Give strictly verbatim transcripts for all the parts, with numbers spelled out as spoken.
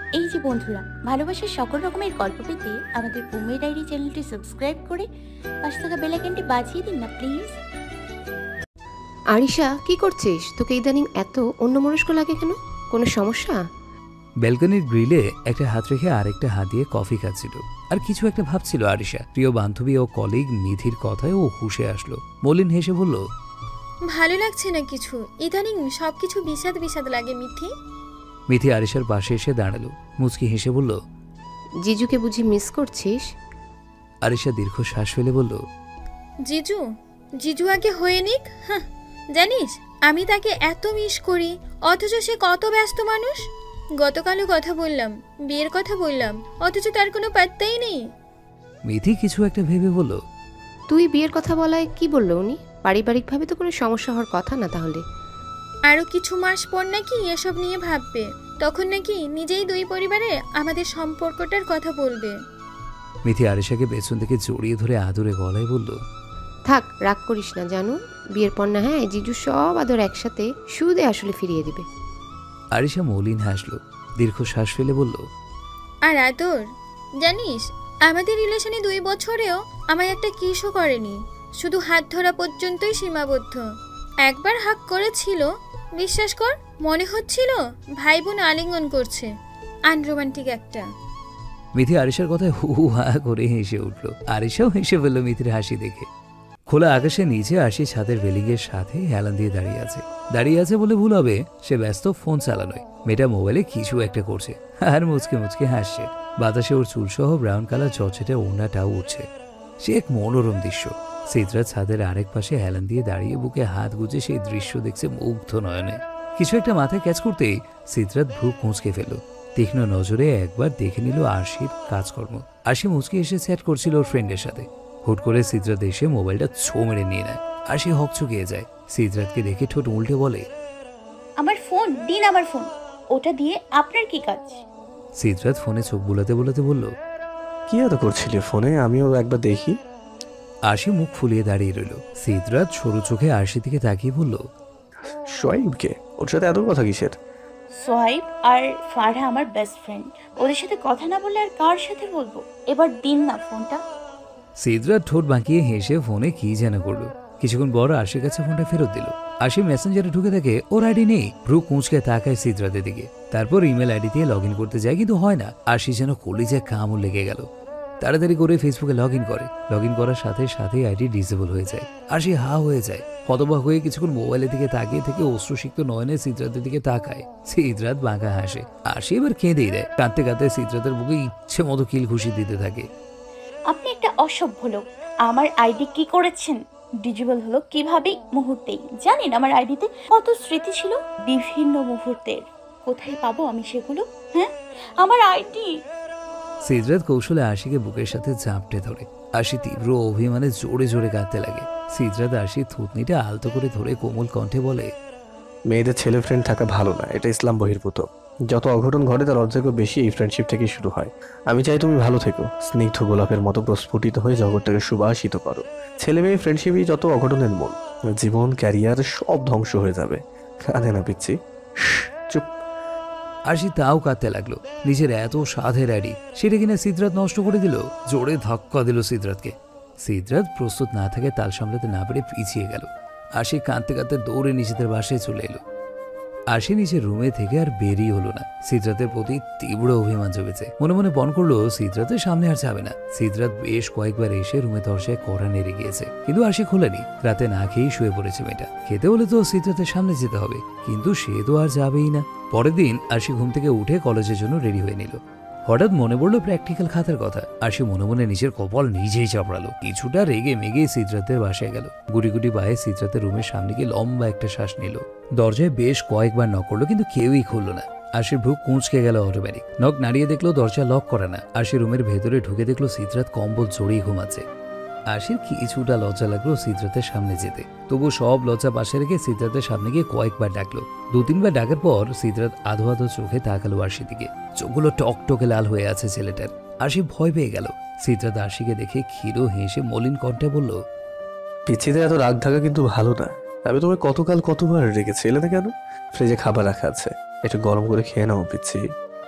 এই যে বন্ধুরা, ভালোবাসার সকল রকমের গল্প পেতে আমাদের বোম্বে ডায়েরি চ্যানেলটি সাবস্ক্রাইব করে পাশে থাকা বেল আইকনটি বাজিয়ে দিন না প্লিজ। আরিশা, কি করছিস? তোকে ইদানিং এত অন্যমনস্ক লাগে কেন? কোনো সমস্যা? ব্যালকনির গ্রিলে একটা হাত রেখে আরেকটা হাত দিয়ে কফি খাচ্ছিল আর কিছু একটা ভাবছিল আরিশা। প্রিয় বান্ধবী ও কলিগ মিথির কথায় ও হুশে আসলো। মলিন হেসে বলল, ভালো লাগছে না কিছু, ইদানিং সবকিছু বিষাদ বিষাদ লাগে মিথি। মিথি আরিশার পাশে এসে দাঁড়ালো, মুচকি হেসে বলল, জিজুকে বুঝি মিস করছিস? আরিশা দীর্ঘ শ্বাস ফেলে বলল, জিজু জিজু আগে হয়ে নিক। হ্যাঁ, জানিস আমি তাকে এত মিস করি, অথচ সে কত ব্যস্ত মানুষ। গতকালও কথা বললাম, বিয়ের কথা বললাম, অথচ তার কোনো পাত্তাই নেই। মিথি কিছু একটা ভেবে বলল, তুই বিয়ের কথা বলায় কি বললো উনি? পারিবারিকভাবে তো কোনো সমস্যা হওয়ার কথা না তাহলে? আরও কিছু মাস পর নাকি এসব নিয়ে ভাববে, তখন নাকি নিজেই দুই পরিবারে আমাদের সম্পর্কটার কথা বলবে। মিথি আরিশাকে পেছন থেকে জড়িয়ে ধরে আদরে গলায় বলল, থাক, রাগ করিস না জানু, বিয়ের পর না হ্যাঁ জিজু সব আদর একসাথে সুদে আসলে ফিরিয়ে দিবে। আরিশা মলিন হাসলো, দীর্ঘ শ্বাস ফেলে বলল, আর আদর, জানিস আমাদের রিলেশনে দুই বছরেও আমায় একটা কিসও করেনি, শুধু হাত ধরা পর্যন্তই সীমাবদ্ধ। একবার হাক করেছিল, বিশ্বাস কর, মনে হচ্ছিল ভাই বোন আলিঙ্গন করছে। আনরোমান্টিক একটা। মিথি আরিশার কথায় হু হু হা করে হেসে উঠল। আরিশাও হেসে ফেলল মিথির হাসি দেখে। খোলা আকাশের নিচে আশি ছাদের রেলিংয়ের সাথে হেলান দিয়ে দাঁড়িয়ে আছে। দাঁড়িয়ে আছে বলে ভুল হবে, সে ব্যস্ত ফোন চালানোয়। মেয়েটা মোবাইলে কিছু একটা করছে আর মুচকে মুচকে হাসছে। বাতাসে ওর চুলসহ ব্রাউন কালার চটচটে ওড়নাটাও উঠছে। সে এক মনোরম দৃশ্য। সিদ্রাত ছাদের আরেক পাশে হেলান দিয়ে দাঁড়িয়ে বুকে হাত গুজে সেই দৃশ্য দেখছে মুগ্ধ নয়নে। কিছু একটা মাথায় ক্যাচ করতেই সিদ্রাত ভ্রু কুঁচকে ফেলল। তীক্ষ্ণ নজরে একবার দেখে নিল আরশির কাজকর্ম। আরশি মুচকে এসে চ্যাট করছিল ওর ফ্রেন্ডের সাথে। হুট করে সিদ্রাত এসে মোবাইলটা ছো মেরে নিয়ে নেয়। আরশি হকচকিয়ে যায়। সিদ্রাতকে দেখে ঠোঁট উল্টে বলে, আমার ফোন দিন, আমার ফোন, ওটা দিয়ে আপনার কি কাজ? সিদ্রাত ফোনে চোখ বুলাতে বুলাতে বলল, কি এত করছিলি ফোনে, আমিও একবার দেখি। আরশি মুখ ফুলিয়ে দাঁড়িয়ে রইল। সিদ্রাত সরু চোখে আরশির দিকে তাকিয়ে বলল, সোয়াইবকে, ওর সাথে এত কথা কিসের? সোহাইব আর ফারহা আমার বেস্ট ফ্রেন্ড, ওদের সাথে কথা না বললে আর কার সাথে বলবো? এবার দিন না ফোনটা। সিদ্রাত ঠোঁট বাঁকিয়ে হেসে ফোনে কি যেন করলো। কিছুক্ষণ পর আশির কাছে ফোনটা ফেরত দিল। আশি মেসেঞ্জারে ঢুকে দেখে ওর আইডি নেই। ভ্রু কুঁচকে তাকায় সিদ্রাতের দিকে। তারপর ইমেল আইডি দিয়ে লগ ইন করতে যায়, কিন্তু হয় না। আশি যেন কলিজায় কামড় লেগে গেল। তাড়াতাড়ি করে ফেসবুকে লগ ইন করে। লগ ইন করার সাথে সাথে আইডি ডিসেবল হয়ে যায়। আশি হা হয়ে যায়। হতবাক হয়ে কিছুক্ষণ মোবাইলের দিকে তাকিয়ে থেকে অশ্রুসিক্ত নয়নে সিদ্রাতের দিকে তাকায়। সিদ্রাত বাঁকা হাসে। আশি এবার কেঁদেই দেয়। কাঁদতে কাঁদতে সিদ্রাতের বুকে ইচ্ছে মতো কিল ঘুষি দিতে থাকে। আপনি একটা অসভ্য লোক। আমার আইডি কি করেছেন? ডিজেবল হলো কিভাবে? মুহূর্তেই। জানেন আমার আইডিতে কত স্মৃতি ছিল বিভিন্ন মুহূর্তের। কোথায় পাবো আমি সেগুলো? হ্যাঁ, আমার আইডি। সিদ্রাত কৌশলে আশিকে বুকের সাথে ঝাঁপটে ধরে। আশি তীব্র অভিমানে জোরে জোরে কাঁদতে লাগে। সিদ্রাত আশির থুতনিটা আলতো করে ধরে কোমল কণ্ঠে বলে, মেয়েদের ছেলে ফ্রেন্ড থাকা ভালো না, এটা ইসলাম বহির্ভূত। যত অঘটন ঘটে তার অর্ধেক বেশি এই ফ্রেন্ডশিপ থেকেই শুরু হয়। আমি চাই তুমি ভালো থেকো, স্নিগ্ধ গোলাপের মতো প্রস্ফুটিত হয়ে জগৎটাকে সুবাসিত করো। ছেলে মেয়ে ফ্রেন্ডশিপই যত অঘটনের মূল। জীবন, ক্যারিয়ার সব ধ্বংস হয়ে যাবে। কাঁদে না পিচ্ছি, চুপ। আশি তাও কাঁদতে লাগলো। নিজের এত সাধের আইডি, সেটা কিনা সিদ্রাত নষ্ট করে দিল। জোরে ধাক্কা দিল সিদ্রাতকে। সিদ্রাত প্রস্তুত না থাকে তাল সামলাতে না পেরে পিছিয়ে গেল। আশি কাঁদতে কাঁদতে দৌড়ে নিজেদের বাসায় চলে এলো। আশি নিজের রুমে থেকে আর বেরিয়ে হলো না। সিদ্রাতের প্রতি তীব্র অভিমান জমেছে। মনে মনে বন করলো সিদ্রাতের সামনে আর যাবে না। সিদ্রাত বেশ কয়েকবার এসে রুমে দরজায় কড়া নেড়ে গিয়েছে, কিন্তু আশি খোলেনি। রাতে না খেয়েই শুয়ে পড়েছে মেয়েটা। খেতে হলে তো সিদ্রাতের সামনে যেতে হবে, কিন্তু সে তো আর যাবেই না। পরের দিন আশি ঘুম থেকে উঠে কলেজের জন্য রেডি হয়ে নিল। হঠাৎ মনে পড়লো প্র্যাকটিক্যাল খাতার কথা। আশি মনে মনে নিজের কপাল নিজেই চাপড়ালো। কিছুটা রেগে মেগে সিদ্রাতের বাসায় গেল। গুটি গুটি পায়ে সিদ্রাতের রুমের সামনে গিয়ে লম্বা একটা শ্বাস নিল। দরজায় বেশ কয়েকবার নক করলো, কিন্তু কেউই খুললো না। আশির ভ্রু কুঁচকে গেল অটোমেটিক। নখ নাড়িয়ে দেখলো দরজা লক করা না। আশি রুমের ভেতরে ঢুকে দেখলো সিদ্রাত কম্বল জড়িয়ে ঘুমাচ্ছে। আশির কিছুটা লজ্জা লাগলো সিদ্রাতের সামনে যেতে। তবু সব লজ্জা পাশে রেখে সিদ্রাতের সামনে গিয়ে কয়েকবার ডাকলো। দু তিনবার ডাকার পর সিদ্রাত আধো আধো চোখে তাকালো আশির দিকে। চোখগুলো টকটকে লাল হয়ে আছে ছেলেটার। আশি ভয় পেয়ে গেল। সিদ্রাত আশিকে দেখে ক্ষীর হেসে মলিন কণ্ঠে বলল, পিচ্ছিতে এত রাগ থাকা কিন্তু ভালো না। আমি তোমায় কতকাল কতবার রেখেছি, এলে না কেন? ফ্রিজে খাবার রাখা আছে, একটু গরম করে খেয়ে নাও পিচ্ছি।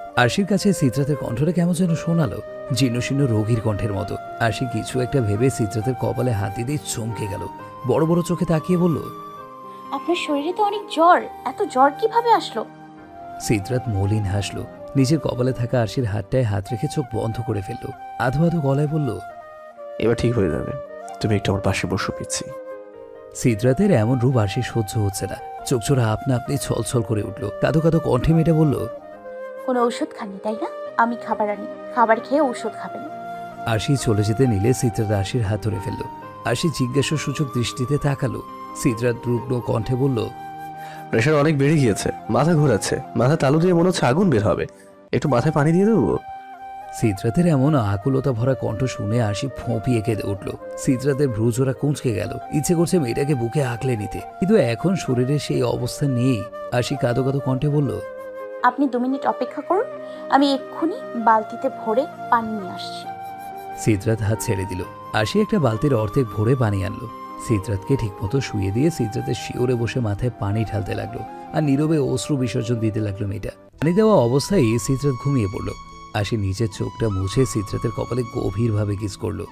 আরশির কাছে সিদ্রাতের কণ্ঠটা কেমন যেন শোনালো, জীর্ণ শীর্ণ রোগীর কণ্ঠের মতো। আরশি কিছু একটা ভেবে সিদ্রাতের কপালে হাত দিতেই চমকে গেল, বড় বড় চোখে তাকিয়ে বলল, আপনার শরীরে তো অনেক জ্বর, এত জ্বর কিভাবে আসলো? সিদ্রাত মলিন হাসলো, নিজের কপালে থাকা আরশির হাতটায় হাত রেখে চোখ বন্ধ করে ফেলল। আধো আধো গলায় বলল, এবার ঠিক হয়ে যাবে, তুমি একটু আমার পাশে বসো পিচ্ছি। সিদ্রাতের এমন রূপ আরশির সহ্য হচ্ছে না, চোখ চোরা আপনা আপনি ছলছল করে উঠল। কাঁদো কাঁদো কণ্ঠে মেয়েটা বলল, কোনো ঔষধ খাননি তাই না? আমি খাবার আনি, খাবার খেয়ে ঔষধ খাবেন। আরশি চলে যেতে নিলে সিদ্রাত আরশির হাত ধরে ফেলল। আরশি জিজ্ঞাসা সূচক দৃষ্টিতে তাকালো। সিদ্রাত রুগ্ন কণ্ঠে বলল, প্রেশার অনেক বেড়ে গিয়েছে, মাথা ঘোরাচ্ছে, মাথা তালু দিয়ে মনে হচ্ছে আগুন বের হবে, একটু মাথায় পানি দিয়ে দেবো? সিদ্রাতের এমন আকুলতা ভরা কণ্ঠ শুনে আরশি ফোঁপিয়ে কেঁদে উঠল। সিদ্রাতের ভ্রুজোড়া কুঁচকে গেল, ইচ্ছে করছে মেয়েটাকে বুকে আঁকলে নিতে, কিন্তু এখন শরীরে সেই অবস্থা নেই। আরশি কাঁদো কাঁদো কণ্ঠে বলল, আপনি দু মিনিট অপেক্ষা করুন, আমি এক্ষুনি বালতিতে ভরে পানি নিয়ে আসছি। সিদ্রাত হাত ছেড়ে দিল। আরশি একটা বালতির অর্ধেক ভরে পানি আনলো। সিদ্রাতকে ঠিকমতো শুয়ে দিয়ে সিদ্রাতের শিওরে বসে মাথায় পানি ঢালতে লাগলো আর নীরবে অশ্রু বিসর্জন দিতে লাগলো মেয়েটা। পানি দেওয়া অবস্থায় সিদ্রাত ঘুমিয়ে পড়ল। আরশি নিজের চোখটা মুছে সিদ্রাতের কপালে গভীরভাবে কিস করলো।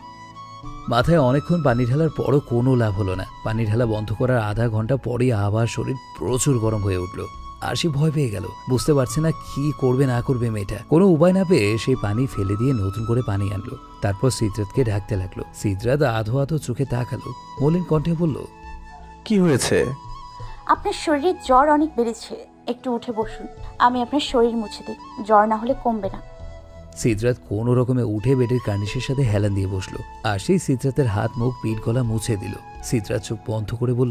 মাথায় অনেকক্ষণ পানি ঢালার পরও কোনো লাভ হলো না। পানি ঢালা বন্ধ করার আধা ঘন্টা পরেই আবার শরীর প্রচুর গরম হয়ে উঠল। আরশি ভয় পেয়ে গেল, বুঝতে পারছে না কি করবে না করবে মেয়েটা। কোনো উপায় না পেয়ে সেই পানি ফেলে দিয়ে নতুন করে পানি আনলো। তারপর সিদ্রাতকে ডাকতে লাগলো। সিদ্রাত আধো আধো চোখে তাকালো, মলিন কণ্ঠে বলল, কি হয়েছে? আপনার শরীরে জ্বর অনেক বেড়েছে, একটু উঠে বসুন, আমি আপনার শরীর মুছে দিই, জ্বর না হলে কমবে না। সিদ্রাত কোনো রকমে উঠে বেডের কার্নিশের সাথে হেলান দিয়ে বসলো। আর সেই সিদ্রাতের হাত মুখ পিঠ গলা মুছে দিল। সিদ্রাত চোখ বন্ধ করে বলল,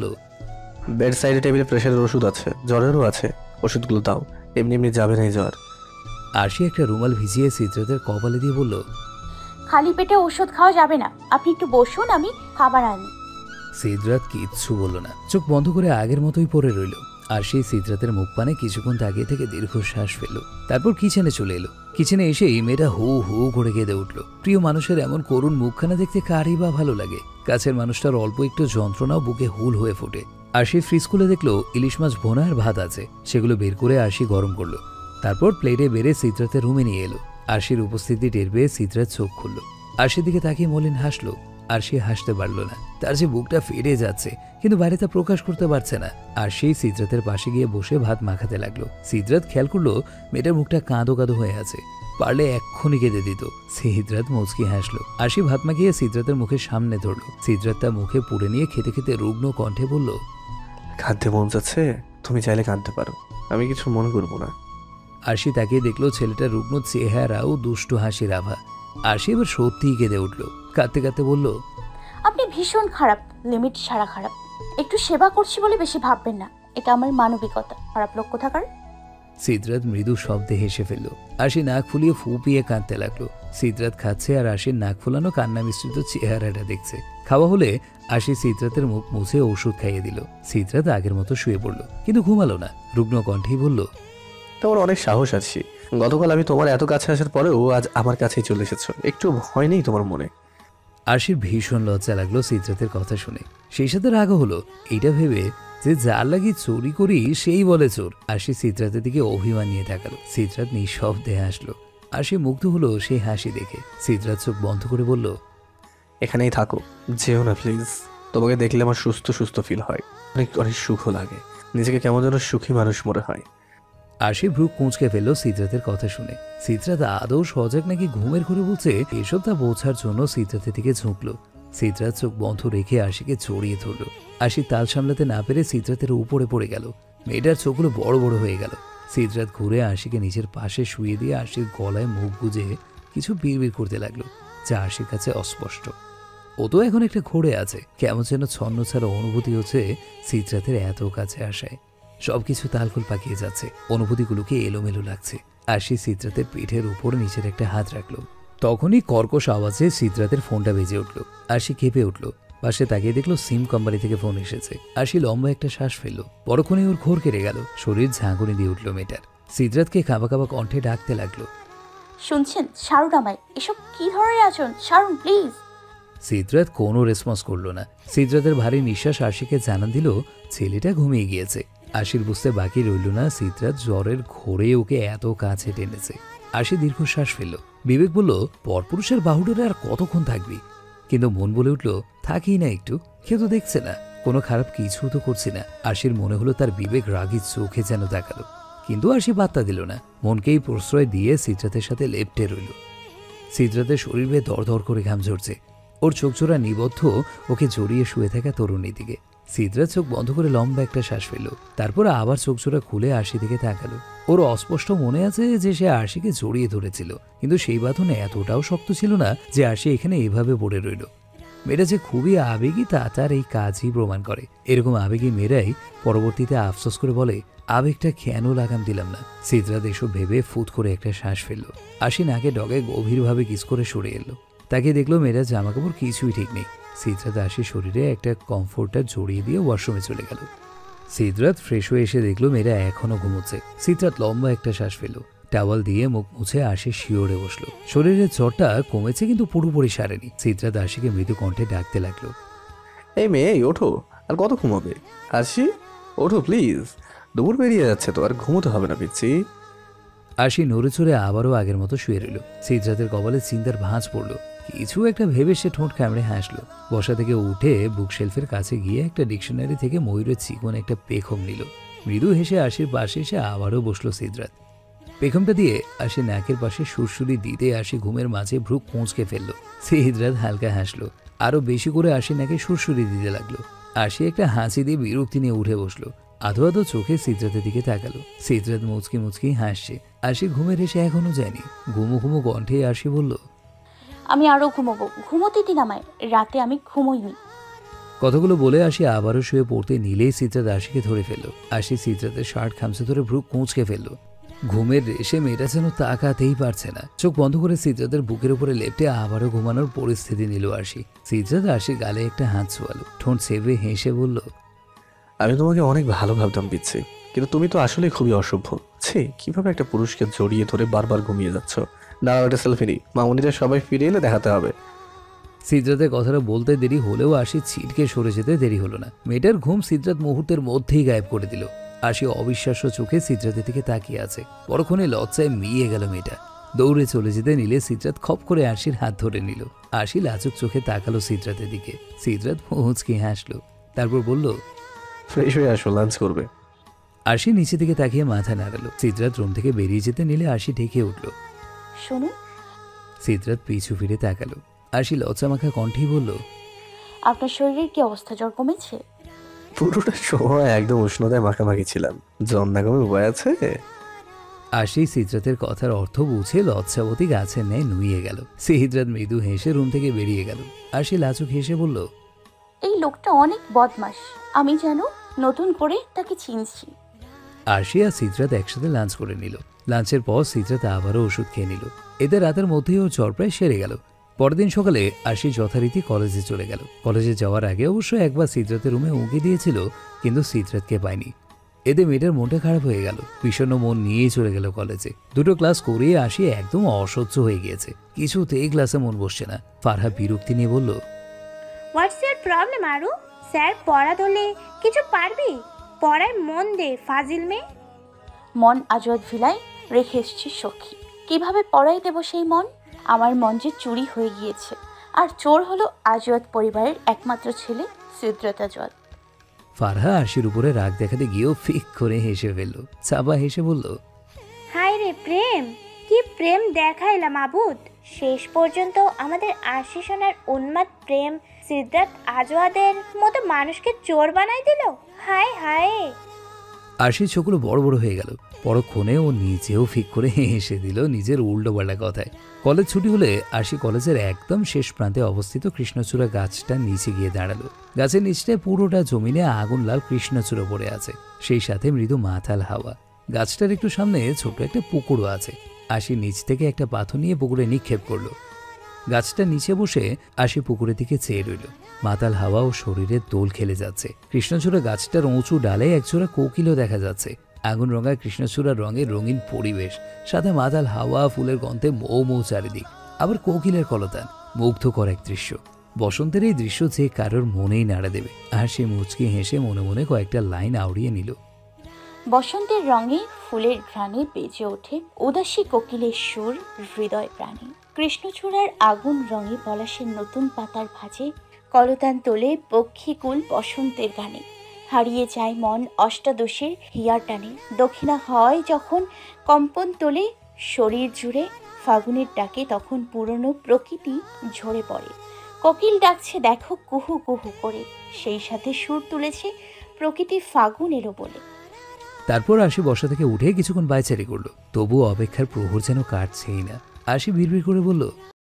বেড সাইডে টেবিলে প্রেশারের ওষুধ আছে, জ্বরেরও আছে, ওষুধগুলো দাও, এমনি এমনি যাবে না এই জ্বর। আরশি একটা রুমাল ভিজিয়ে সিদ্রাতের কপালে দিয়ে বলল, খালি পেটে ওষুধ খাওয়া যাবে না, আপনি একটু বসুন, আমি খাবার আনি। সিদ্রাত কিচ্ছু বলল না, চোখ বন্ধ করে আগের মতোই পড়ে রইল। আর সেই সিদ্রাতের মুখ পানে কিছুক্ষণ তাকিয়ে থেকে দীর্ঘশ্বাস ফেলল। তারপর কিচেনে চলে এলো। কিচেনে এসেই মেয়েটা হু হু করে কেঁদে উঠল। প্রিয় মানুষের এমন করুণ মুখখানা দেখতে কারই বা ভালো লাগে? কাছের মানুষটার অল্প একটু যন্ত্রণাও বুকে হুল হয়ে ফোটে। আরশি ফ্রিজ খুলে দেখলো ইলিশ মাছ ভোনা আর ভাত আছে। সেগুলো বের করে আরশি গরম করলো। তারপর প্লেটে বেড়ে সিদ্রাতের রুমে নিয়ে এলো। আরশির উপস্থিতি টের পেয়ে সিদ্রাত চোখ খুলল। আরশির দিকে তাকিয়ে মলিন হাসলো। আরশি হাসতে পারল না, তার যে বুকটা ফেটে যাচ্ছে, কিন্তু বাইরে তা প্রকাশ করতে পারছে না। আর সেই সিদ্রাতের পাশে গিয়ে বসে ভাত মাখাতে লাগলো। সিদ্রাত খেয়াল করলো মেয়েটার মুখটা কাঁদো কাঁদো হয়ে আছে, পারলে এক্ষুনি কেঁদে দিত। সিদ্রাত মুচকি হাসলো। আরশি ভাত মাখিয়ে সিদ্রাতের মুখের সামনে ধরলো। সিদ্রাত তা মুখে পুড়ে নিয়ে খেতে খেতে রুগ্ন কণ্ঠে বলল, কাঁদতে মন যাচ্ছে, তুমি চাইলে কাঁদতে পারো, আমি কিছু মনে করবো না। আরশি তাকিয়ে দেখলো ছেলেটার রুগ্ন চেহারাও দুষ্টু হাসির আভা। আরশি এবার সত্যিই কেঁদে উঠল। কাঁদতে কাঁদতে বলল, আপনি ভীষণ খারাপ, লিমিট ছাড়া খারাপ। একটু সেবা করছি বলে বেশি ভাববেন না, এটা আমার মানবিকতা। খারাপ লোক কোথাকার। সিদ্রাত মৃদু শব্দে হেসে ফেলল। আরশি নাক ফুলিয়ে ফুপিয়ে কাঁদতে লাগলো। সিদ্রাত খাচ্ছে আর আরশির নাক ফুলানো কান্না মিশ্রিত চেহারাটা দেখছে। খাওয়া হলে আরশি সিদ্রাতের মুখ মুছে ওষুধ খাইয়ে দিল। সিদ্রাত আগের মতো শুয়ে পড়ল, কিন্তু ঘুমালো না। রুগ্ন কণ্ঠেই বলল, তোমার অনেক সাহস আছে। গতকাল আমি তোমার এত কাছে আসার পরেও আজ আমার কাছেই চলে এসেছো, একটু ভয় নেই তোমার মনে? আরশির ভীষণ লজ্জা লাগলো সিদ্রাতের কথা শুনে। সেই সাথে রাগও হলো, এইটা ভেবে যে যার লাগি চুরি করি সেই বলে চোর। আরশি সিদ্রাতের দিকে অভিমান নিয়ে তাকালো। সিদ্রাত নিঃশব্দে হাসলো। আরশি মুগ্ধ হলো সেই হাসি দেখে। সিদ্রাত চোখ বন্ধ করে বলল, এখানেই থাকো, যেও না প্লিজ। তোমাকে দেখলে আমার সুস্থ সুস্থ ফিল হয়, অনেক অনেক সুখও লাগে, নিজেকে কেমন যেন সুখী মানুষ মনে হয়। আরশি ভ্রু কুঁচকে ফেললো সিদ্রাতের কথা শুনে। সিদ্রাত আদৌ সজাগ নাকি ঘুমের ঘরে বলছে এসব তা বোঝার জন্য সিদ্রাতের দিকে ঝুঁকলো। সিদ্রাত চোখ বন্ধ রেখে আরশিকে জড়িয়ে ধরল। আরশি তাল সামলাতে না পেরে সিদ্রাতের উপরে পড়ে গেল। মেয়েটার চোখগুলো বড় বড় হয়ে গেল। সিদ্রাত ঘুরে আরশিকে নিজের পাশে শুয়ে দিয়ে আরশির গলায় মুখ গুজে কিছু বিড়বিড় করতে লাগলো, যা আরশির কাছে অস্পষ্ট। ও তো এখন একটা ঘোরে আছে, কেমন যেন ছন্ন ছাড়া অনুভূতি হচ্ছে সিদ্রাতের এত কাছে আসায়। সবকিছু তালকুল পাকিয়ে যাচ্ছে, অনুভূতিগুলোকে এলোমেলো লাগছে। আরশি সিদ্রাতের পিঠের উপর নিচের একটা হাত রাখলো। তখনই কর্কশ আওয়াজে সিদ্রাতের ফোনটা বেজে উঠল। আরশি কেঁপে উঠল। পাশে তাকিয়ে দেখলো সিম কোম্পানি থেকে ফোন এসেছে। আরশি লম্বা একটা শ্বাস ফেললো। পরক্ষণে ওর ঘোর কেড়ে গেল, শরীর ঝাঁকুনি দিয়ে উঠল মেয়েটার। সিদ্রাতকে কাবা কাবা কণ্ঠে ডাকতে লাগলো, শুনছেন? ছাড়ুন আমায়, এসব কি ধরনের আচরণ, ছাড়ুন প্লিজ। সিদ্রাত কোনো রেসপন্স করলো না। সিদ্রাতের ভারী নিঃশ্বাস আরশিকে জানান দিল ছেলেটা ঘুমিয়ে গিয়েছে। আরশির বুঝতে বাকি রইল না সিদ্রাত জ্বরের ঘোরে ওকে এত কাছে টেনেছে। আশি দীর্ঘশ্বাস ফেলল। বিবেক বলল, পরপুরুষের বাহুডোরে আর কতক্ষণ থাকবি? কিন্তু মন বলে উঠল, থাকি না একটু, কেউ তো দেখছে না, কোনো খারাপ কিছু তো করছি না। আশির মনে হলো তার বিবেক রাগী চোখে যেন তাকালো, কিন্তু আশি বার্তা দিল না। মনকেই প্রশ্রয় দিয়ে সিদ্রাতের সাথে লেপ্টে রইল। সিদ্রাতের শরীর বেয়ে দর দর করে ঘাম ঝরছে। ওর চোখজোড়া নিবদ্ধ ওকে জড়িয়ে শুয়ে থাকা তরুণীর দিকে। সিদ্রাত চোখ বন্ধ করে লম্বা একটা শ্বাস ফেলল, তারপর আবার চোখজোড়া খুলে আশি দিকে তাকালো। ওর অস্পষ্ট মনে আছে যে সে আশিকে জড়িয়ে ধরেছিল, কিন্তু সেই বাঁধন এতটাও শক্ত ছিল না যে আশি এখানে এভাবে পড়ে রইল। মেয়েটা যে খুবই আবেগী তা তার এই কাজই প্রমাণ করে। এরকম আবেগী মেয়েরাই পরবর্তীতে আফসোস করে বলে, আবেগটা কেন লাগাম দিলাম না। সিদ্রাত এসব ভেবে ফুট করে একটা শ্বাস ফেলল। আশি নাকে ডগে গভীরভাবে কিস করে সরে এলো। তাকে দেখলো মেয়েরা জামা কাপড় কিছুই ঠিক নেই। সিদ্রাত আশির শরীরে একটা কমফোর্টার জড়িয়ে দিয়ে ওয়াশরুমে চলে গেল। সিদ্রাত ফ্রেশ হয়ে এসে দেখলো মেয়েরা এখনো ঘুমোচ্ছে। সিদ্রাত লম্বা একটা শ্বাস ফেলল, টাওয়াল দিয়ে মুখ মুছে আশি শিওরে বসলো। শরীরের জ্বরটা কমেছে কিন্তু পুরোপুরি সারেনি। সিদ্রাত আশিকে মৃদু কণ্ঠে ডাকতে লাগলো, এই মেয়ে, এই ওঠো, আর কত ঘুমাবে? আশি, ওঠো প্লিজ, দুপুর বেরিয়ে যাচ্ছে তো, আর ঘুমোতে হবে না পিচ্ছি। আশি নড়ে চড়ে আবারও আগের মতো শুয়ে রইল। সিদ্রাতের কপালে চিন্তার ভাঁজ পড়ল। কিছু একটা ভেবে সে ঠোঁট কামড়ে হাসলো। বসা থেকে উঠে বুকশেলফের কাছে গিয়ে একটা ডিকশনারি থেকে ময়ূরের চিকন একটা পেখম নিল। মৃদু হেসে আশির পাশে এসে আবারও বসলো সিদ্রাত। পেখমটা দিয়ে আশি নাকের পাশে সুরসুরি দিতে আশি ঘুমের মাঝে ভ্রু কোঁচকে ফেললো। সিদ্রাত হালকা হাসলো, আরো বেশি করে আশি নাকে সুরসুরি দিতে লাগলো। আশি একটা হাসি দিয়ে বিরক্তি নিয়ে উঠে বসলো। আধো আধো চোখে সিদ্রাতের দিকে তাকালো। সিদ্রাত মুচকি মুচকি হাসছে। আশি ঘুমের এসে এখনো যায়নি। ঘুমো ঘুমো কণ্ঠে আশি বলল, আমি আরো ঘুমোবো, ঘুমোতে দিন আমায়, রাতে আমি ঘুমোইনি। কথাগুলো বলে আশি আবারও শুয়ে পড়তে নিলেই সিদ্রাত আশিকে ধরে ফেললো। আশি সিদ্রাতের শার্ট খামচে ধরে ভ্রু কোঁচকে ফেললো। ঘুমের রেশে মেয়েটা যেন তাকাতেই পারছে না। চোখ বন্ধ করে সিদ্রাতের বুকের উপরে লেপটে আবারও ঘুমানোর পরিস্থিতি নিল আশি। সিদ্রাত আশি গালে একটা হাত ছোয়ালো, ঠোঁট চেপে হেসে বলল, আমি তোমাকে অনেক ভালো ভাবতাম পিচ্ছি, কিন্তু তুমি তো আসলে খুবই অসভ্য। ছি, কিভাবে একটা পুরুষকে জড়িয়ে ধরে বারবার ঘুমিয়ে যাচ্ছ? দাঁড়াও, একটা সেলফি নিই, মামুনিরা সবাই ফিরে এলে দেখাতে হবে। সিদ্রাতের কথাটা বলতে দেরি হলেও আশি ছিটকে সরে যেতে দেরি হলো না। মেয়েটার ঘুম সিদ্রাত মুহূর্তের মধ্যেই গায়েব করে দিল। আশি অবিশ্বাস্য চোখে সিদ্রাতের দিকে তাকিয়ে আছে। পরক্ষণে লজ্জায় মিয়ে গেল মেয়েটা। দৌড়ে চলে যেতে নিলে সিদ্রাত খপ করে আশির হাত ধরে নিল। আশি লাজুক চোখে তাকালো সিদ্রাতের দিকে। সিদ্রাত মুচকি হাসলো, তারপর বলল, ফ্রেশ হয়ে আসো, লাঞ্চ করবে। আশি নিচে দিকে তাকিয়ে মাথা নাড়ালো। সিদ্রাত রুম থেকে বেরিয়ে যেতে নিলে আশি ঢেকে উঠল। শুনুন। সিদ্রাত পিছু ফিরে তাকালো। আশি লজ্জামাখা কণ্ঠেই বলল, আপনার শরীরের কি অবস্থা, জ্বর কমেছে? পুরোটা সময় একদম উষ্ণতায় মাখামাখি ছিলাম, জ্বর না কমে উপায় আছে? আশি সিদ্রাতের কথার অর্থ বুঝে লজ্জাবতী গাছের ন্যায় নুইয়ে গেল। সিদ্রাত মৃদু হেসে রুম থেকে বেরিয়ে গেল। আশি লাজুক হেসে বলল, এই লোকটা অনেক বদমাশ, আমি যেন নতুন করে তাকে চিনছি। আশি আর সিদ্রাত একসাথে লাঞ্চ করে নিল। লাঞ্চের পর সিদ্রাত আবারও ওষুধ খেয়ে নিল। এতে রাতের মধ্যেই ওর জ্বর প্রায় সেরে গেল। পরের দিন সকালে আশি যথারীতি কলেজে চলে গেল। কলেজে যাওয়ার আগে অবশ্য একবার সিদ্রাতের রুমে উঁকি দিয়েছিল, কিন্তু সিদ্রাতকে পায়নি। এতে মেয়েটার মনটা খারাপ হয়ে গেল। বিষণ্ণ মন নিয়েই চলে গেল কলেজে। দুটো ক্লাস করিয়ে আশি একদম অসহ্য হয়ে গিয়েছে। কিছুতেই ক্লাসে মন বসছে না। ফারহা বিরক্তি নিয়ে বলল, হোয়াটস ইয়োর প্রবলেম আরু? স্যার পড়া ধরলে কিছু পারবি? পড়ায় মন দে, ফাজিল মেয়ে। মন আজওয়াদ ভিলায় রেখে এসেছি সখী, কিভাবে পড়াই দেব সেই মন? আমার মন যে চুরি হয়ে গিয়েছে, আর চোর হলো আজওয়াদ পরিবারের একমাত্র ছেলে সিদ্রাত আজওয়াদ। ফারহা আশির উপরে রাগ দেখাতে গিয়েও ফিক করে হেসে ফেলল। চাপা হেসে বলল, হাই রে প্রেম, কি প্রেম দেখাইলাম আবুদ। শেষ পর্যন্ত আমাদের আশি সোনার উন্মাদ প্রেম সিদ্ধার্থ আজওয়াদের মতো মানুষকে চোর বানাই দিল। হায় হায়। আশির চোখগুলো বড় বড় হয়ে গেল। পরক্ষণে ও নিজেও ফিক করে হেসে দিল নিজের উল্টো পাল্টা কথায়। কলেজ ছুটি হলে আশি কলেজের একদম শেষ প্রান্তে অবস্থিত কৃষ্ণচূড়া গাছটা নিচে গিয়ে দাঁড়ালো। গাছের নিচটায় পুরোটা জমিনে আগুন লাল কৃষ্ণচূড়া পড়ে আছে, সেই সাথে মৃদু মাথাল হাওয়া। গাছটার একটু সামনে ছোট একটা পুকুরও আছে। আশি নিচ থেকে একটা পাথর নিয়ে পুকুরে নিক্ষেপ করলো। গাছটা নিচে বসে আশি পুকুরের দিকে চেয়ে রইল। মাতাল হাওয়া ও শরীরে দোল খেলে যাচ্ছে। কৃষ্ণচূড়া গাছটার উঁচু ডালে একজোড়া কোকিলও দেখা যাচ্ছে। আগুন রঙা কৃষ্ণচূড়ার রঙের রঙিন পরিবেশ, সাথে মাতাল হাওয়া, ফুলের গন্ধে মৌ মৌ চারিদিক, আবার কোকিলের কলতান, মুগ্ধকর এক দৃশ্য। বসন্তের এই দৃশ্য যে কারোর মনেই নাড়া দেবে। আর সে মুচকি হেসে মনে মনে কয়েকটা লাইন আউড়িয়ে নিল। বসন্তের রঙে ফুলের ঘ্রাণে বেজে ওঠে উদাসী কোকিলের সুর হৃদয় প্রাণে। কৃষ্ণচূড়ার আগুন রঙে পলাশের নতুন পাতার ভাঁজে কলতান তোলে পক্ষীকুল বসন্তের গানে। হারিয়ে যায় মন অষ্টাদশীর হিয়ার টানে। দক্ষিণা হয় যখন কম্পন তোলে শরীর জুড়ে ফাগুনের ডাকে, তখন পুরনো প্রকৃতি ঝরে পড়ে। কোকিল ডাকছে দেখো কুহু কুহু করে, সেই সাথে সুর তুলেছে প্রকৃতি ফাগুন এলো বলে। তারপর আশি বসা থেকে উঠে কিছুক্ষণ বাইচারি করলো, তবুও অপেক্ষার প্রহর যেন কাটছেই না। আশি বিড়বিড় করে বলল,